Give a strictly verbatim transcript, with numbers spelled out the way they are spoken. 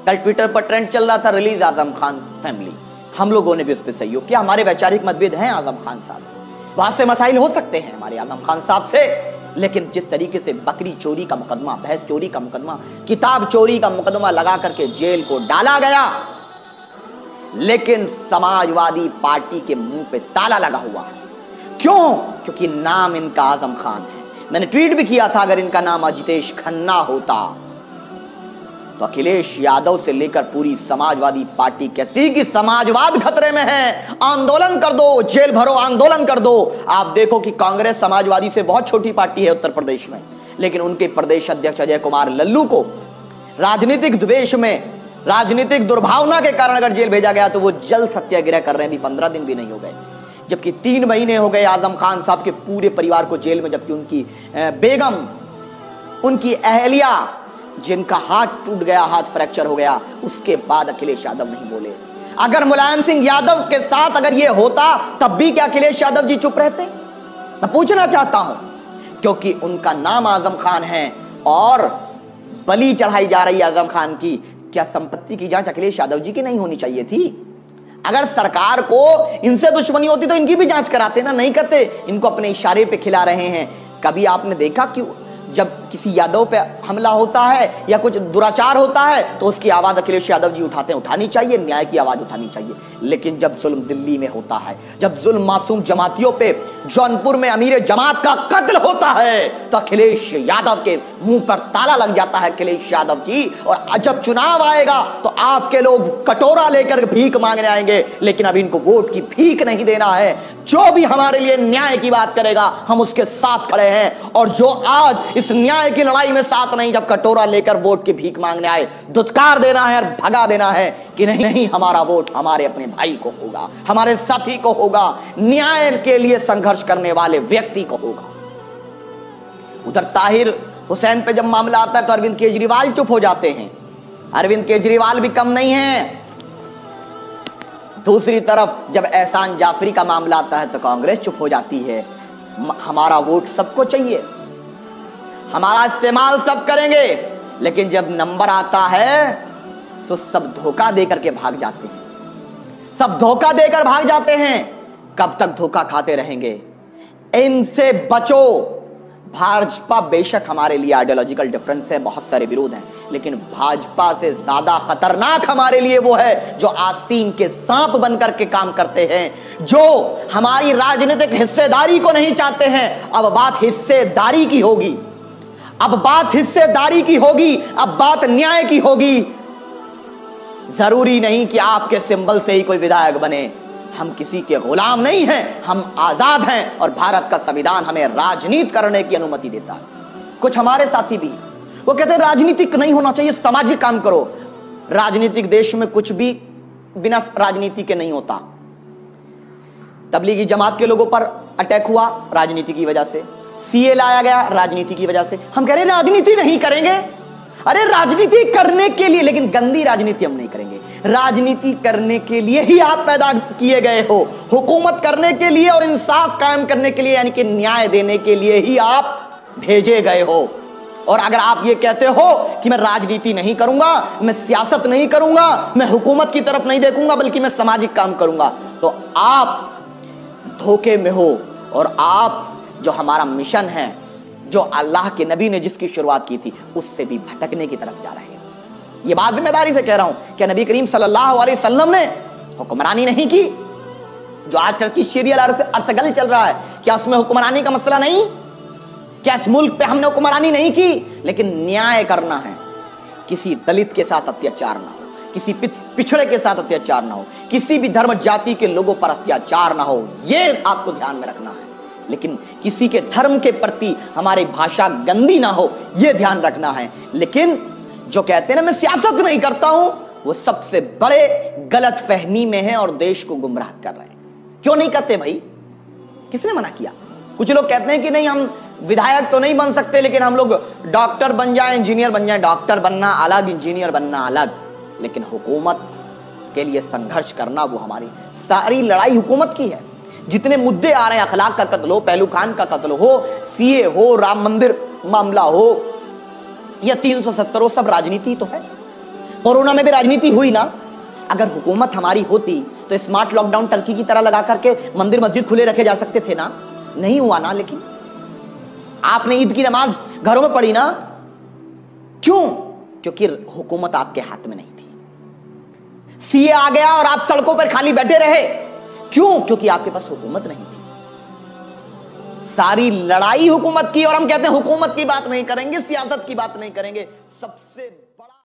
कल ट्विटर पर ट्रेंड चल रहा था, रिलीज आजम खान फैमिली। हम लोगों ने भी उस पर सहयोग किया। हमारे वैचारिक मतभेद हैं आजम खान साहब, बहुत से मसाइल हो सकते हैं हमारे आजम खान साहब से, लेकिन जिस तरीके से बकरी चोरी का मुकदमा, भैंस चोरी का मुकदमा, किताब चोरी का मुकदमा लगा करके जेल को डाला गया, लेकिन समाजवादी पार्टी के मुंह पे ताला लगा हुआ है। क्यों? क्योंकि नाम इनका आजम खान है। मैंने ट्वीट भी किया था, अगर इनका नाम अजितेश खन्ना होता तो अखिलेश यादव से लेकर पूरी समाजवादी पार्टी कहती कि समाजवाद खतरे में है, आंदोलन कर दो, जेल भरो, आंदोलन कर दो। आप देखो कि कांग्रेस समाजवादी से बहुत छोटी पार्टी है उत्तर प्रदेश में, लेकिन उनके प्रदेश अध्यक्ष अजय कुमार लल्लू को राजनीतिक द्वेष में, राजनीतिक दुर्भावना के कारण अगर जेल भेजा गया तो वो जल सत्याग्रह कर रहे हैं, भी पंद्रह दिन भी नहीं हो गए। जबकि तीन महीने हो गए आजम खान साहब के पूरे परिवार को जेल में, जबकि उनकी बेगम, उनकी अहलिया जिनका हाथ टूट गया, हाथ फ्रैक्चर हो गया, उसके बाद अखिलेश यादव नहीं बोले। अगर मुलायम सिंह यादव के साथ अगर ये होता तब भी क्या अखिलेश यादव जी चुप रहते? मैं पूछना चाहता हूं, क्योंकि उनका नाम आजम खान है और बलि चढ़ाई जा रही है आजम खान की। क्या संपत्ति की जांच अखिलेश यादव जी की नहीं होनी चाहिए थी? अगर सरकार को इनसे दुश्मनी होती तो इनकी भी जांच कराते ना, नहीं करते। इनको अपने इशारे पे खिला रहे हैं। कभी आपने देखा कि जब किसी यादव पे हमला होता है या कुछ दुराचार होता है तो उसकी आवाज अखिलेश यादव जी उठाते हैं? उठानी चाहिए, न्याय की आवाज उठानी चाहिए। लेकिन जब जुल्म दिल्ली में होता है, जब जुल्म मासूम जमातियों पे, जौनपुर में अमीर जमात का कत्ल होता है, तो अखिलेश यादव के मुंह पर ताला लग जाता है। अखिलेश यादव जी, और जब चुनाव आएगा तो आपके लोग कटोरा लेकर भीख मांगने आएंगे, लेकिन अब इनको वोट की भीख नहीं देना है। जो भी हमारे लिए न्याय की बात करेगा हम उसके साथ खड़े हैं, और जो आज इस न्याय की लड़ाई में साथ नहीं, जब कटोरा लेकर वोट की भीख मांगने आए, दुत्कार देना है और भगा देना है कि नहीं नहीं, हमारा वोट हमारे अपने भाई को होगा, हमारे साथी को होगा, न्याय के लिए संघर्ष करने वाले व्यक्ति को होगा। उधर ताहिर हुसैन पे जब मामला आता है तो अरविंद केजरीवाल चुप हो जाते हैं। अरविंद केजरीवाल भी कम नहीं है। दूसरी तरफ जब एहसान जाफरी का मामला आता है तो कांग्रेस चुप हो जाती है। हमारा वोट सबको चाहिए, हमारा इस्तेमाल सब करेंगे, लेकिन जब नंबर आता है तो सब धोखा देकर के भाग जाते हैं, सब धोखा देकर भाग जाते हैं। कब तक धोखा खाते रहेंगे? इनसे बचो। भाजपा बेशक हमारे लिए आइडियोलॉजिकल डिफरेंस है, बहुत सारे विरोध हैं, लेकिन भाजपा से ज्यादा खतरनाक हमारे लिए वो है जो आस्तीन के सांप बनकर के काम करते हैं, जो हमारी राजनीतिक हिस्सेदारी को नहीं चाहते हैं। अब बात हिस्सेदारी की होगी, अब बात हिस्सेदारी की होगी, अब बात न्याय की होगी। जरूरी नहीं कि आपके सिंबल से ही कोई विधायक बने। हम किसी के गुलाम नहीं हैं, हम आजाद हैं, और भारत का संविधान हमें राजनीति करने की अनुमति देता है। कुछ हमारे साथी भी वो कहते हैं राजनीतिक नहीं होना चाहिए, सामाजिक काम करो। राजनीतिक देश में कुछ भी बिना राजनीति के नहीं होता। तबलीगी जमात के लोगों पर अटैक हुआ राजनीति की वजह से, सीए लाया गया राजनीति की वजह से। हम कह रहे हैं राजनीति नहीं करेंगे। अरे राजनीति करने के लिए, लेकिन गंदी राजनीति हम नहीं करेंगे। राजनीति करने के लिए ही आप पैदा किए गए हो, हुकूमत करने के लिए और इंसाफ कायम करने के लिए, यानी कि न्याय देने के लिए ही आप भेजे गए हो। और अगर आप ये कहते हो कि मैं राजनीति नहीं करूंगा, मैं सियासत नहीं करूंगा, मैं हुकूमत की तरफ नहीं देखूंगा, बल्कि मैं सामाजिक काम करूंगा, तो आप धोखे में हो। और आप जो हमारा मिशन है, जो अल्लाह के नबी ने जिसकी शुरुआत की थी, उससे भी भटकने की तरफ जा रहे हैं। ये बात जिम्मेदारी से कह रहा हूं। क्या नबी करीम सल्लल्लाहु अलैहि वसल्लम ने हुक्मरानी नहीं की? जो आज टर्की सीरियल अर्तगल चल रहा है, क्या उसमें हुक्मरानी का मसला नहीं? क्या इस मुल्क पे हमने हुक्मरानी नहीं की? लेकिन न्याय करना है। किसी दलित के साथ अत्याचार ना हो, किसी पिछड़े के साथ अत्याचार ना हो, किसी भी धर्म जाति के लोगों पर अत्याचार ना हो, ये आपको ध्यान में रखना है। लेकिन किसी के धर्म के प्रति हमारी भाषा गंदी ना हो, यह ध्यान रखना है। लेकिन जो कहते हैं ना मैं सियासत नहीं करता हूं, वो सबसे बड़े गलत फहमी में है और देश को गुमराह कर रहे हैं। क्यों नहीं करते भाई? किसने मना किया? कुछ लोग कहते हैं कि नहीं हम विधायक तो नहीं बन सकते, लेकिन हम लोग डॉक्टर बन जाए, इंजीनियर बन जाए। डॉक्टर बनना अलग, इंजीनियर बनना अलग, लेकिन हुकूमत के लिए संघर्ष करना वो हमारी सारी लड़ाई हुकूमत की है। जितने मुद्दे आ रहे हैं, अखलाक का कत्ल हो, पहलू खान का कत्ल हो, सीए हो, राम मंदिर मामला हो, या तीन सौ सत्तर हो, सब राजनीति तो है। कोरोना में भी राजनीति हुई ना। अगर हुकूमत हमारी होती तो स्मार्ट लॉकडाउन टर्की की तरह लगा करके मंदिर मस्जिद खुले रखे जा सकते थे ना। नहीं हुआ ना। लेकिन आपने ईद की नमाज घरों में पढ़ी ना। क्यों? क्योंकि हुकूमत आपके हाथ में नहीं थी। सीए आ गया और आप सड़कों पर खाली बैठे रहे। क्यों? क्योंकि आपके पास हुकूमत नहीं थी। सारी लड़ाई हुकूमत की, और हम कहते हैं हुकूमत की बात नहीं करेंगे, सियासत की बात नहीं करेंगे। सबसे